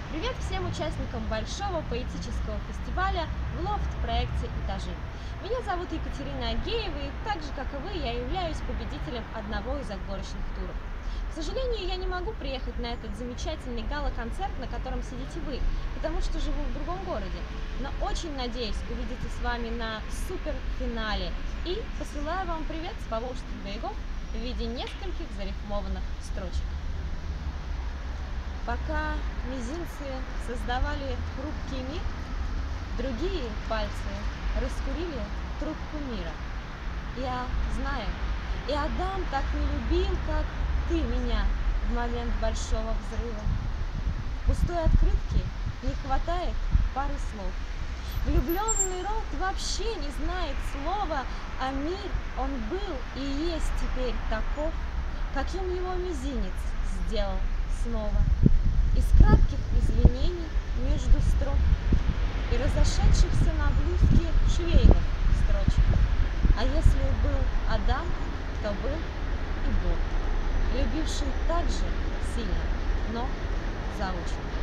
Привет всем участникам большого поэтического фестиваля в лофт-проекте «Этажи». Меня зовут Екатерина Агеева, и так же, как и вы, я являюсь победителем одного из отборочных туров. К сожалению, я не могу приехать на этот замечательный гала-концерт, на котором сидите вы, потому что живу в другом городе. Но очень надеюсь увидеться с вами на суперфинале и посылаю вам привет с Поволжских берегов в виде нескольких зарифмованных строчек. Пока мизинцы создавали хрупкий мир, другие пальцы раскурили трубку мира. Я знаю, и Адам так не любил, как ты меня в момент большого взрыва. В пустой открытке не хватает пары слов. Влюбленный род вообще не знает слова, а мир, он был и есть теперь таков, каким его мизинец сделал снова. Из кратких извинений между строк и разошедшихся на блузке швейных строчек. А если был Адам, то был и Бог, любивший так же сильно, но заочно.